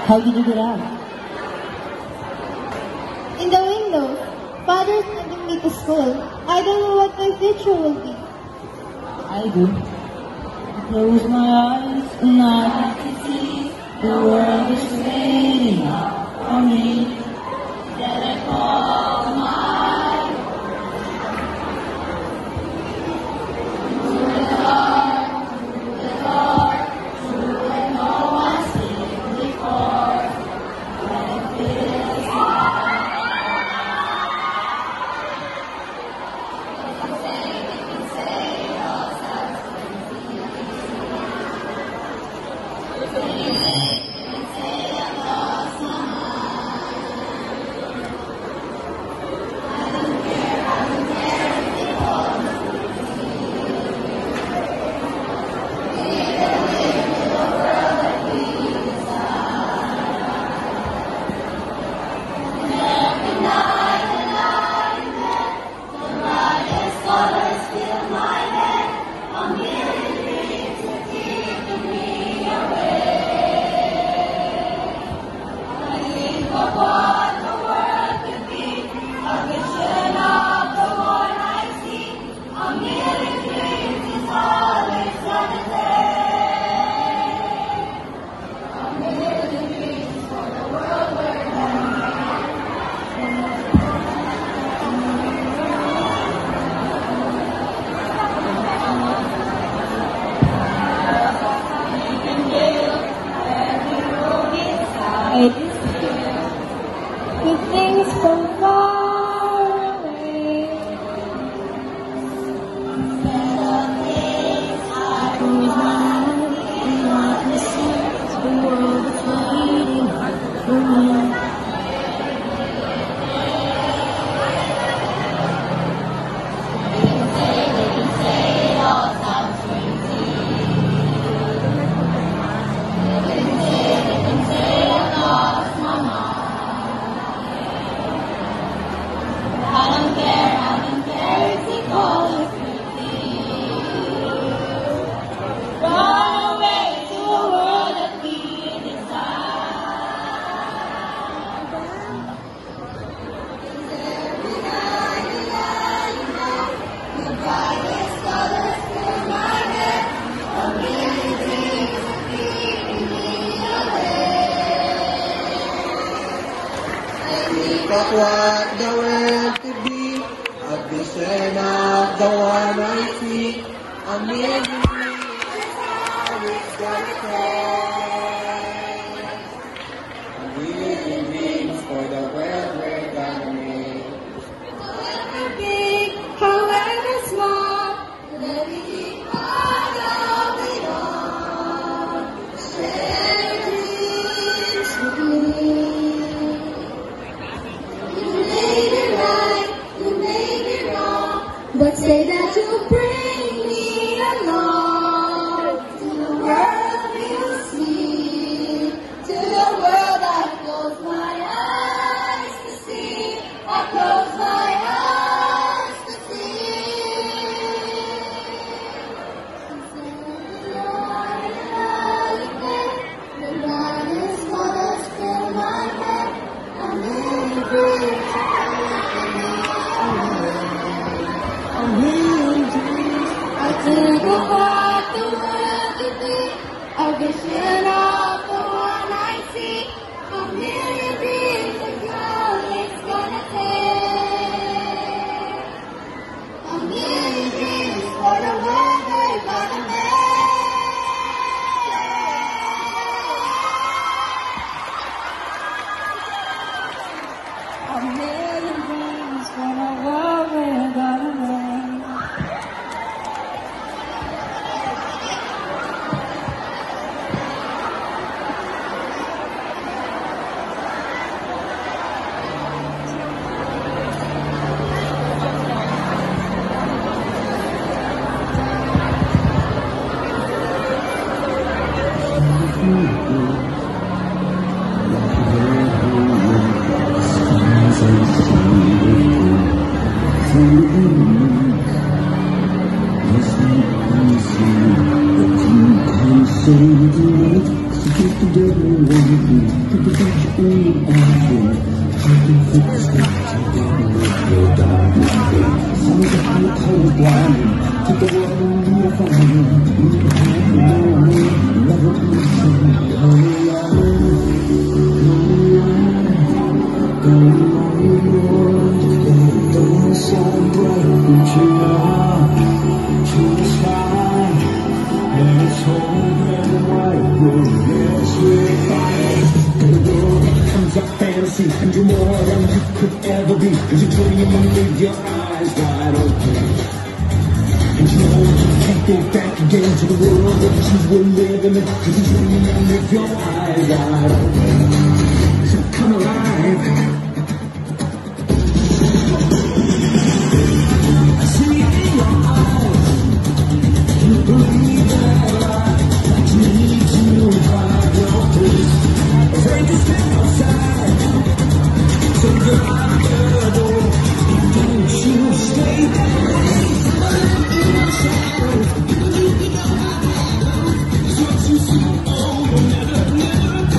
How did you get out? In the window. Father sending me to school. I don't know what my future will be. I do. I close my eyes and I can see the world is waiting for me. That I call mine. Through the dark, through where no one's been before. When it feels hard. The things from far away. I close my eyes and I can see the world is waiting for me. But what the world to be, a vision of the one I see, a million dreams always gonna take. A million dreams for the world we're gonna make. However big, however small, let me keep on going on. Share dreams with me. But say that you'll bring me along to the world you see, to the world I close my eyes to see, I close my eyes to see. The brightest colors fill my head, I'm living. Think of what the world could be, a vision of the one I see, a million dreams of girl it's gonna take, a million dreams for the world we're gonna make. A million dreams for the world we're gonna make. Say the night, so keep the devil away. And you're more than you could ever be, cause you're dreaming with your eyes wide open. And you know you can't go back again to the world that you were living in, cause you're dreaming with your eyes wide open. So come alive. I see it in your eyes. You believe that life. You need to find your place. Afraid to step outside. So get out the door, don't you stay that way. In my shadow, it's what you see, oh, you'll never, never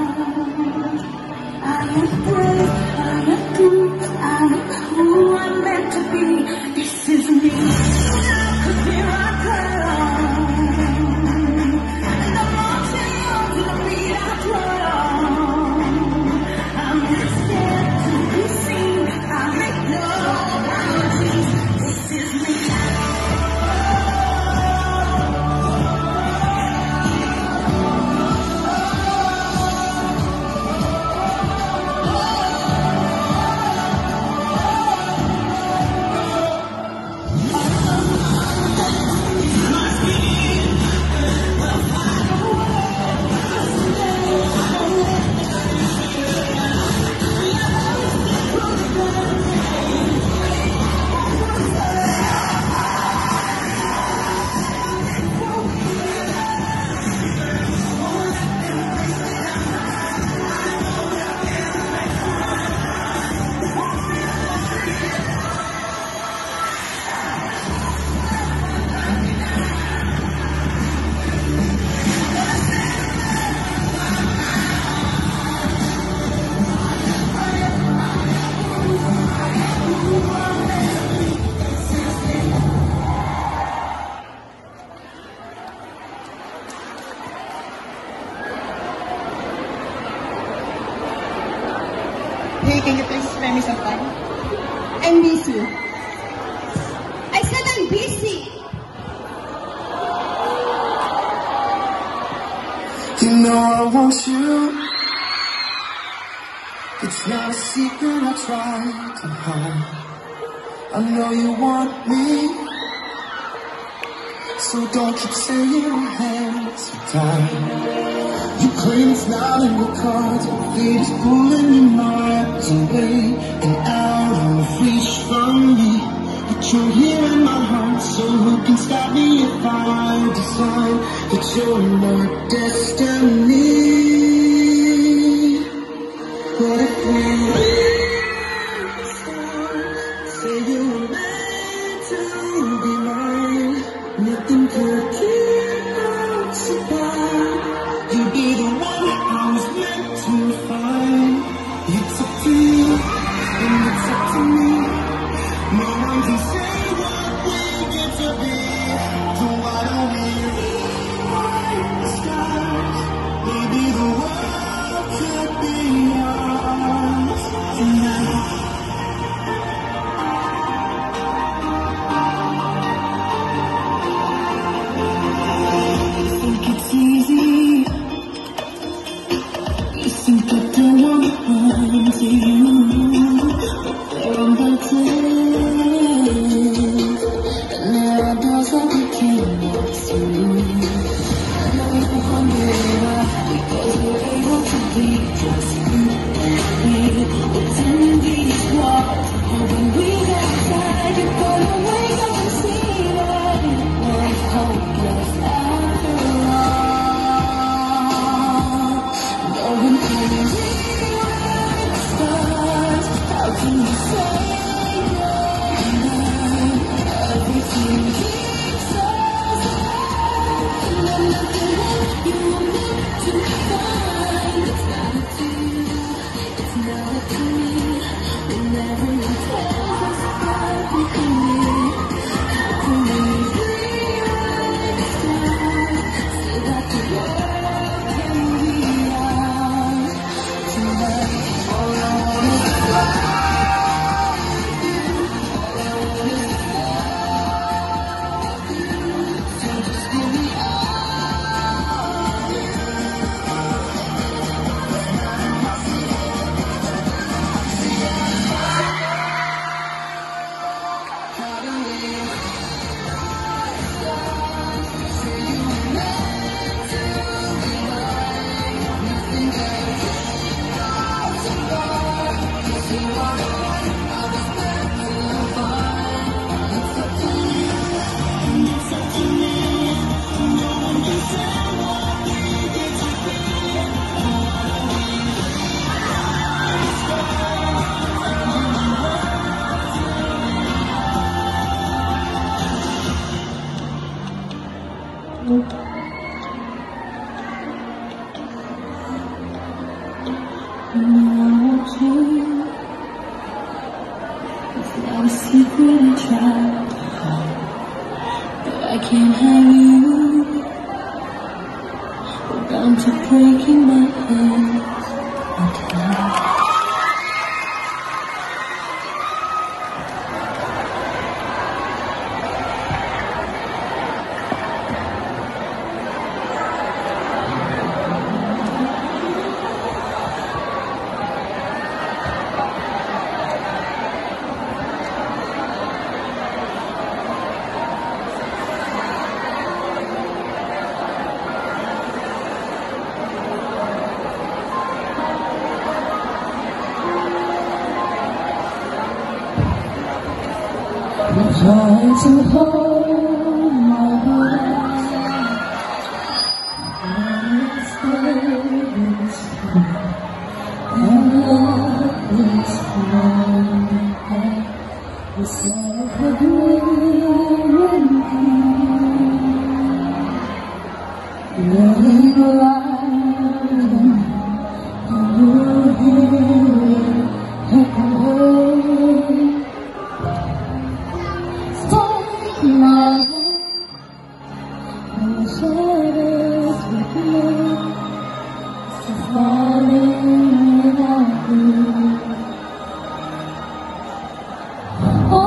I am brave, I am good, I am who I am. miss you. I said I'm busy. You know I want you. It's not a secret I try to hide. I know you want me, so don't keep saying your hands are tied. You claim it's not in the cards, but fate is pulling your miles away and out of reach from me. But you're here in my heart, so who can stop me if I decide that you're my destiny? What if we say you were meant to be mine? Nothing could keep us apart. You'd be the one I was meant to find. It's up to you, and it's up to me. No one can say what we get to be. So why don't we rewrite the stars? Maybe the world could be ours tonight. You think it's easy? You think I don't want to run to you, but there are mountains, and there are doors that we can't walk through. I know you're hungry because we're able to be just you and me. Within these walls, and when we get outside, you're gonna wake up and see that it was hopeless after all. No one can rewrite the stars. How can you say no? Everything keeps us alive, and then nothing else you were meant to find. It's not up to you, it's not up to me. Whenever you tell us apart, we can live. How can we rewrite the stars so that the world can be ours tonight? All I want is to fly. So just give me it's not a secret I try to hide, but I can't have you. We're bound to break in my hands again. I'm trying to hold my breath, and it's and love is flowing. We said the green running around, and you're here echoing. My head and the shadows with me, so falling without you.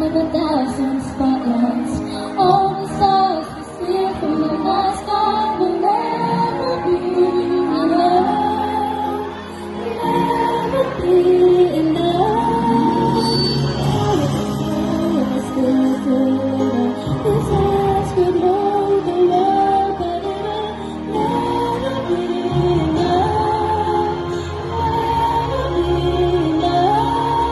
under the dazzling spotlights. All the stars we see from the night sky will never be enough. Never be enough. Let's go together. This eyes could hold the world, but it'll never be enough. Never be enough.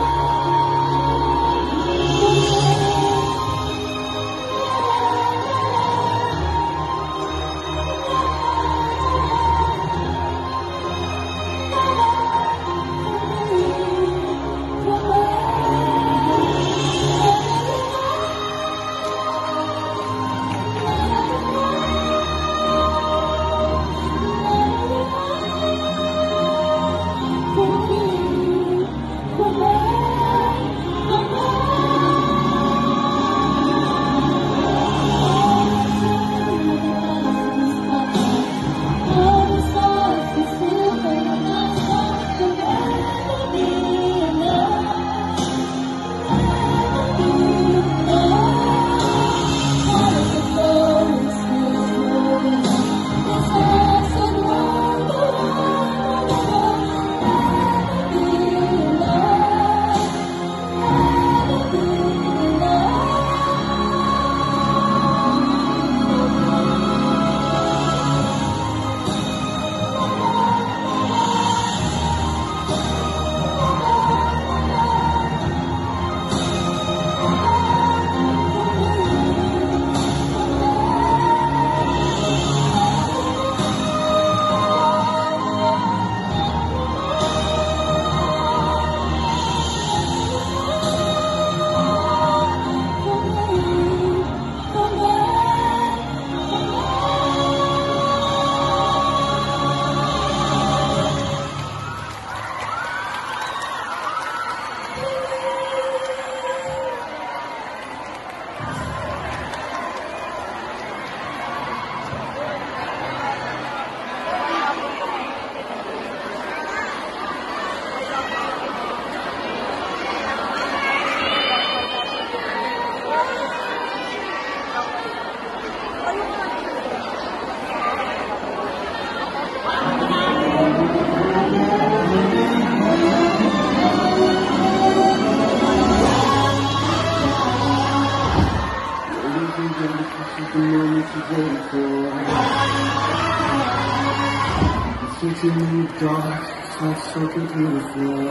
It's in the dark, it's not soaking through the floor.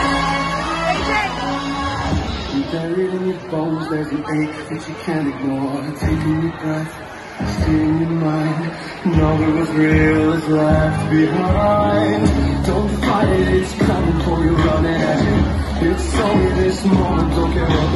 And buried in your bones, there's an ache that you can't ignore. Taking your breath, stealing your mind, and all that was real is left behind. Don't fight it, it's coming for you, run ahead. It's only this moment, don't care what